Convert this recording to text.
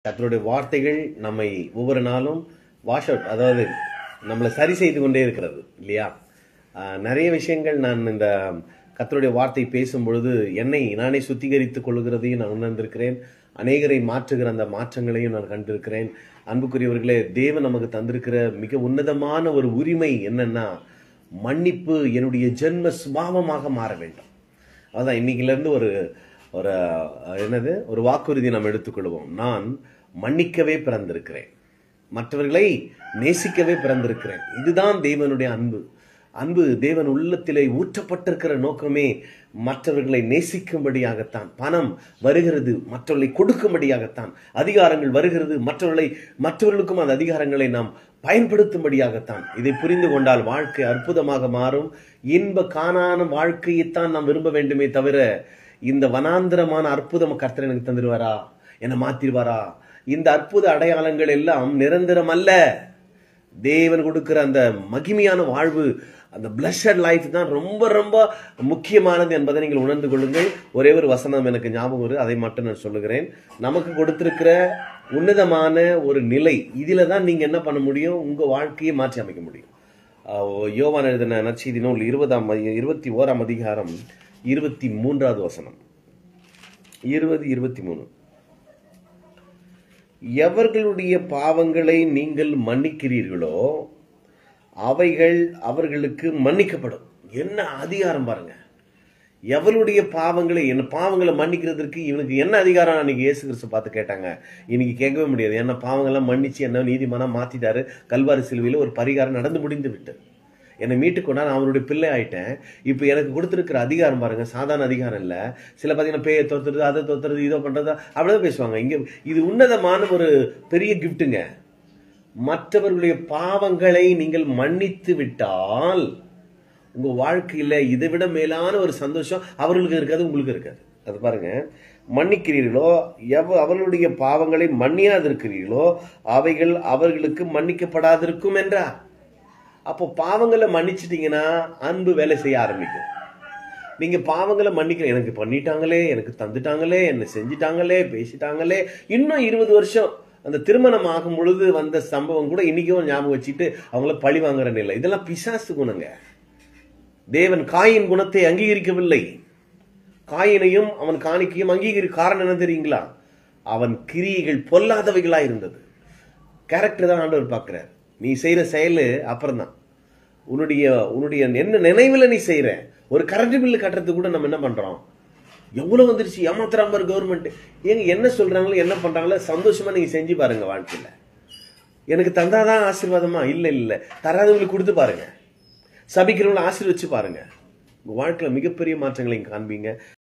கர்த்தருடைய வார்த்தைகள் நம்மை ஒவ்வொரு நாளும் வாஷ் அவுட், அதாவது நம்மளை சரி செய்து கொண்டே இருக்கிறது இல்லையா? நிறைய விஷயங்கள் நான் இந்த கர்த்தருடைய வார்த்தை பேசும் பொழுது என்னை நானே சுத்திகரித்துக் கொள்கிறதையும் நான் உணர்ந்திருக்கிறேன். அநேகரை மாற்றுகிற அந்த மாற்றங்களையும் நான் கண்டிருக்கிறேன். அன்புக்குரியவர்களே, தேவன் நமக்கு தந்திருக்கிற மிக உன்னதமான ஒரு உரிமை என்னன்னா, மன்னிப்பு என்னுடைய ஜென்ம சுபாவமாக மாற வேண்டும். அதான் இன்னைக்கிலிருந்து ஒரு ஒரு என்னது ஒரு வாக்குறுதி நாம் எடுத்துக்கொள்வோம். நான் மன்னிக்கவே பிறந்திருக்கிறேன், மற்றவர்களை நேசிக்கவே பிறந்திருக்கிறேன். இதுதான் தேவனுடைய அன்பு. அன்பு தேவன் உள்ளத்திலே ஊற்றப்பட்டிருக்கிற நோக்கமே மற்றவர்களை நேசிக்கும்படியாகத்தான். பணம் வருகிறது மற்றவர்களை கொடுக்கும்படியாகத்தான். அதிகாரங்கள் வருகிறது மற்றவர்களுக்கும் அந்த அதிகாரங்களை நாம் பயன்படுத்தும்படியாகத்தான். இதை புரிந்து கொண்டால் வாழ்க்கை அற்புதமாக மாறும். இன்ப காணான வாழ்க்கையைத்தான் நாம் விரும்ப வேண்டுமே தவிர, இந்த வனாந்திரமான அற்புதம் கர்த்தர் எனக்கு தந்துடுவாரா, என்னை மாத்திடுவாரா, இந்த அற்புத அடையாளங்கள் எல்லாம் நிரந்தரம் அல்ல. தேவன் கொடுக்கிற அந்த மகிமையான வாழ்வு, அந்த பிளஸட் லைஃப் தான் ரொம்ப ரொம்ப முக்கியமானது என்பதை நீங்கள் உணர்ந்து கொள்ளுங்கள். ஒரே ஒரு வசனம் எனக்கு ஞாபகம் வருது, அதை மட்டும் நான் சொல்லுகிறேன். நமக்கு கொடுத்திருக்கிற உன்னதமான ஒரு நிலை, இதில தான் நீங்க என்ன பண்ண முடியும், உங்க வாழ்க்கையை மாற்றி அமைக்க முடியும். யோவான் எழுதின நற்செய்தி நூல் 21ஆம் அதிகாரம் 23வது வசனம். 20:23. எவர்களுடைய பாவங்களை நீங்கள் மன்னிக்கிறீர்களோ அவைகள் அவர்களுக்கு மன்னிக்கப்படும். என்ன அதிகாரம் பாருங்க! எவளுடைய பாவங்களை, என்ன பாவங்களை மன்னிக்கிறதுக்கு இவனுக்கு என்ன அதிகாரம்? அன்னைக்கு இயேசு கிறிஸ்து பார்த்து கேட்டாங்க. இன்னைக்கு கேட்கவே முடியாது. என்ன பாவங்கள்லாம் மன்னிச்சு என்ன நீதிமானா மாத்திட்டாரு. கல்வாரி சிலுவையில் ஒரு பரிகாரம் நடந்து முடிந்து விட்டு என்னை மீட்டுக்கொண்டா நான் அவருடைய பிள்ளை ஆயிட்டேன். இப்போ எனக்கு கொடுத்துருக்கிற அதிகாரம் பாருங்க, சாதாரண அதிகாரம் இல்லை. சில பார்த்தீங்கன்னா பேயை தோத்துறது, அதை தோத்துறது, இதோ பண்றது, அப்படிதான் பேசுவாங்க. இங்க இது உன்னதமான ஒரு பெரிய கிஃப்ட்டுங்க. மற்றவர்களுடைய பாவங்களை நீங்கள் மன்னித்து விட்டால் உங்க வாழ்க்கையில இதை விட மேலான ஒரு சந்தோஷம் அவர்களுக்கு இருக்காது, உங்களுக்கு இருக்காது. அது பாருங்க, மன்னிக்கிறீர்களோ அவர்களுடைய பாவங்களை மன்னியாதிருக்கிறீர்களோ அவைகள் அவர்களுக்கு மன்னிக்கப்படாதிருக்கும் என்றார். அப்போ பாவங்களை மன்னிச்சிட்டீங்கன்னா அன்பு வேலை செய்ய ஆரம்பிக்கும். நீங்க பாவங்களை மன்னிக்கிற, எனக்கு பண்ணிட்டாங்களே, எனக்கு தந்துட்டாங்களே, என்ன செஞ்சிட்டாங்களே, பேசிட்டாங்களே, இன்னும் 20 வருஷம் அந்த திருமணம் ஆகும் பொழுது வந்த சம்பவம் கூட இன்னைக்கும் ஞாபகம் வச்சுட்டு அவங்கள பழி வாங்குற நிலை. இதெல்லாம் பிசாசு குணங்க. தேவன் காயின் குணத்தை அங்கீகரிக்கவில்லை. காயினையும் அவன் காணிக்கையும் காரணம் என்ன தெரியுங்களா? அவன் கிரியைகள் பொல்லாதவைகளா இருந்தது. கேரக்டர் தான் ஆண்டவர் பார்க்கிறார். நீ செய்யற செயலு அப்புறம் தான். உன்னுடைய என்ன நினைவுல நீ செய்யற. ஒரு கரண்ட் பில்லு கட்டுறதுக்கு கூட நம்ம என்ன பண்றோம்? எவ்வளவு வந்துருச்சு, ஏமாத்துறாம கவர்மெண்ட். ஏங்க என்ன சொல்றாங்களோ என்ன பண்றாங்களோ சந்தோஷமா நீங்க செஞ்சு பாருங்க. வாழ்க்கையில எனக்கு தந்தாதான் ஆசீர்வாதமா? இல்ல, தராதவங்களுக்கு கொடுத்து பாருங்க. சபிக்கிறவங்களை ஆசீர்வச்சு பாருங்க. உங்க வாழ்க்கையில மிகப்பெரிய மாற்றங்களை காண்பீங்க.